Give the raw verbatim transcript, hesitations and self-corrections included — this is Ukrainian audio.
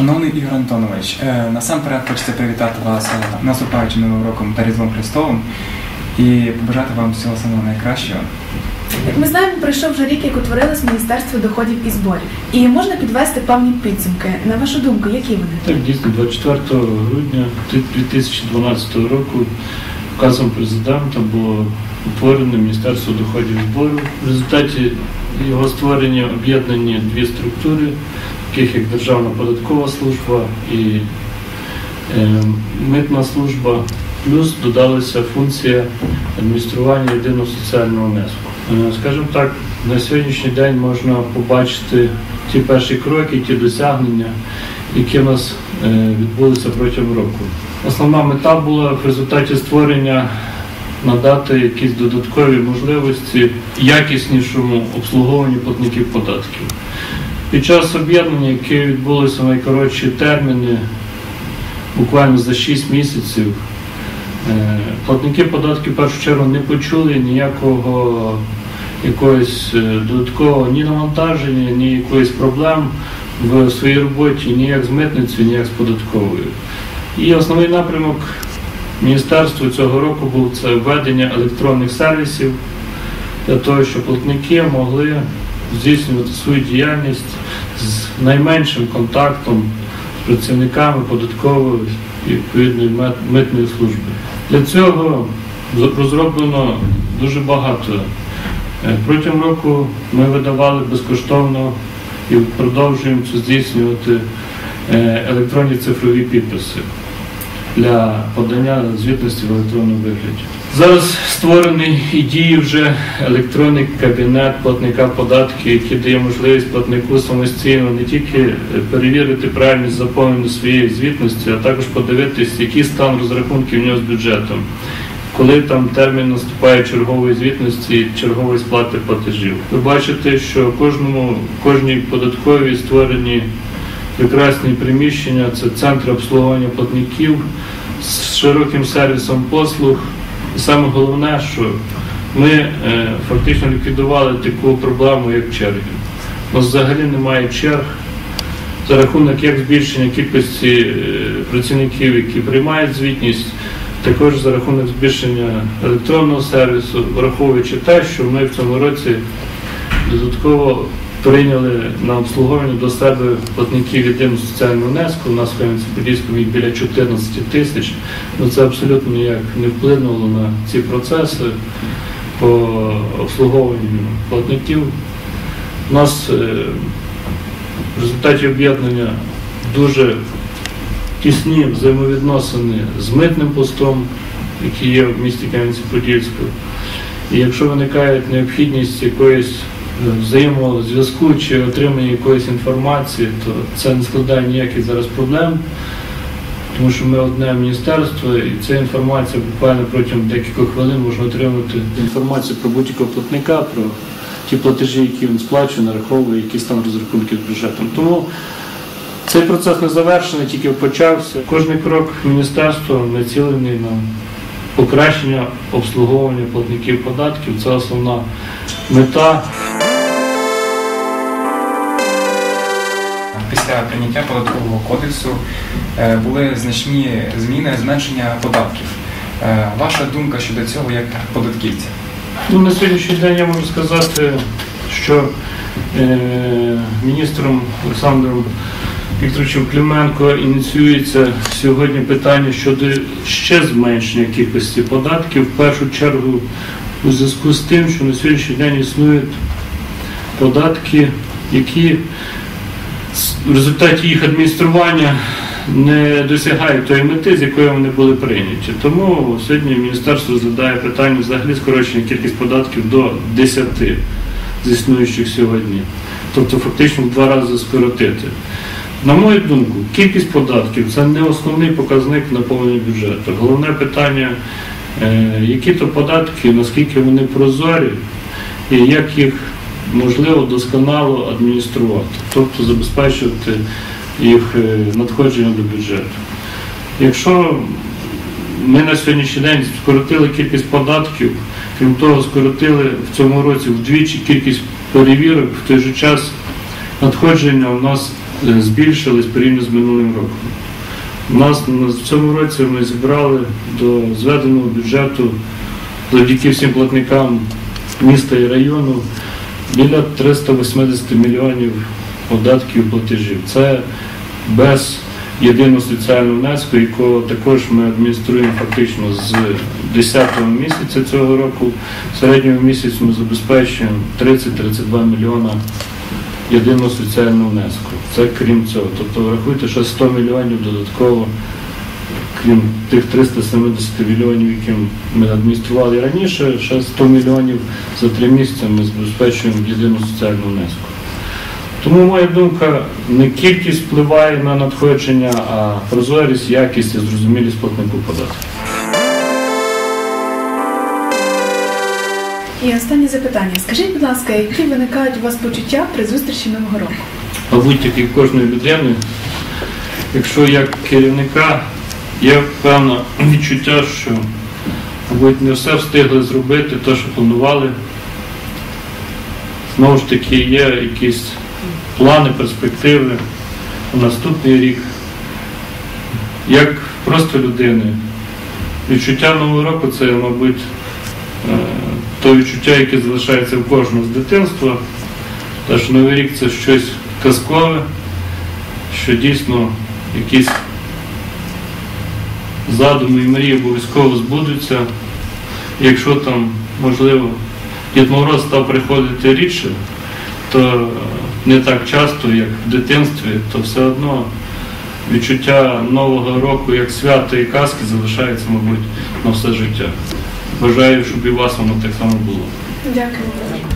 Шановний Ігор Антонович, насамперед хочеться привітати вас з наступаючим Новим роком та Різдвом Христовим і побажати вам всього самого найкращого. Як ми знаємо, пройшов вже рік, як утворилось Міністерство доходів і зборів. І можна підвести певні підсумки. На вашу думку, які вони? Так, дійсно, двадцять четвертого грудня дві тисячі дванадцятого року указом президента було утворено Міністерство доходів і зборів. В результаті його створення об'єднані дві структури, таких як Державна податкова служба і е, митна служба, плюс додалася функція адміністрування єдиного соціального внеску. Е, скажімо так, на сьогоднішній день можна побачити ті перші кроки, ті досягнення, які в нас е, відбулися протягом року. Основна мета була в результаті створення надати якісь додаткові можливості якіснішому обслуговуванню платників податків. Під час об'єднання, яке відбулося в найкоротші терміни, буквально за шість місяців, платники податків в першу чергу не почули ніякого якогось додаткового ні навантаження, ні якоїсь проблем в своїй роботі, ні як з митницею, ні як з податковою. І основний напрямок міністерства цього року був це введення електронних сервісів для того, щоб платники могли здійснювати свою діяльність з найменшим контактом з працівниками податкової і відповідної митної служби. Для цього розроблено дуже багато. Протягом року ми видавали безкоштовно і продовжуємо це здійснювати електронні цифрові підписи для подання звітності в електронному вигляді. Зараз створений і діє вже електронний кабінет платника податків, який дає можливість платнику самостійно не тільки перевірити правильність заповнення своєї звітності, а також подивитись, який стан розрахунків в нього з бюджетом, коли там термін наступає чергової звітності, чергової сплати платежів. Ви бачите, що кожному, кожній податковій створені прекрасні приміщення, це центри обслуговування платників з широким сервісом послуг. І саме головне, що ми е, фактично ліквідували таку проблему, як черги. У нас взагалі немає черг за рахунок як збільшення кількості е, працівників, які приймають звітність, також за рахунок збільшення електронного сервісу, враховуючи те, що ми в цьому році додатково прийняли на обслуговування до себе платників єдиного соціального внеску. У нас в Кам'янці-Подільському їх біля чотирнадцяти тисяч. Ну, це абсолютно ніяк не вплинуло на ці процеси по обслуговуванню платників. У нас е, в результаті об'єднання дуже тісні взаємовідносини з митним постом, який є в місті Кам'янці-Подільському. І якщо виникає необхідність якоїсь взаємозв'язку чи отримання якоїсь інформації, то це не складає ніяких зараз проблем, тому що ми одне міністерство, і ця інформація буквально протягом декількох хвилин можна отримати інформацію про будь-якого платника, про ті платежі, які він сплачує, нараховує, які стан розрахунків з бюджетом. Тому цей процес не завершений, тільки почався. Кожний крок міністерства націлений на покращення обслуговування платників податків. Це основна мета. Після прийняття податкового кодексу були значні зміни, зменшення податків. Ваша думка щодо цього як податківця? Ну, на сьогоднішній день я можу сказати, що е, міністром Олександром Вікторовичем Клименко ініціюється сьогодні питання щодо ще зменшення кількості податків, в першу чергу у зв'язку з тим, що на сьогоднішній день існують податки, які в результаті їх адміністрування не досягають тої мети, з якої вони були прийняті. Тому сьогодні міністерство розглядає питання взагалі скорочення кількість податків до десяти з існуючих сьогодні. Тобто фактично в два рази скоротити. На мою думку, кількість податків – це не основний показник наповнення бюджету. Головне питання, які то податки, наскільки вони прозорі і як їх можливо досконало адмініструвати, тобто забезпечувати їх надходження до бюджету. Якщо ми на сьогоднішній день скоротили кількість податків, крім того, скоротили в цьому році вдвічі кількість перевірок, в той же час надходження у нас е, збільшились порівняно з минулим роком. У нас на- в цьому році ми зібрали до зведеного бюджету завдяки всім платникам міста і району біля триста вісімдесят мільйонів податків і платежів. Це без єдиного соціального внеску, якого також ми адмініструємо фактично з десятого місяця цього року. В середньому місяці ми забезпечуємо тридцять - тридцять два мільйона єдиного соціального внеску. Це крім цього. Тобто рахуйте, що сто мільйонів додатково, крім тих триста сімдесят мільйонів, які ми адміністрували раніше, ще сто мільйонів за три місяці ми забезпечуємо єдиного соціального внеску. Тому моя думка, не кількість впливає на надходження, а прозорість, якість і зрозумілість платнику податків. І останнє запитання. Скажіть, будь ласка, які виникають у вас почуття при зустрічі Нового року? Мабуть, як і в кожної людини, якщо як керівника є певне відчуття, що, мабуть, не все встигли зробити, те, що планували. Знову ж таки, є якісь плани, перспективи на наступний рік. Як просто людини, відчуття Нового року – це, мабуть, те відчуття, яке залишається в кожного з дитинства. Те, що Новий рік – це щось казкове, що дійсно якісь задуми і мрії обов'язково збудуться. Якщо там, можливо, Дід Мороз став приходити рідше, то не так часто, як в дитинстві, то все одно відчуття Нового року як свята і казки залишається, мабуть, на все життя. Бажаю, щоб і у вас воно так само було. Дякую.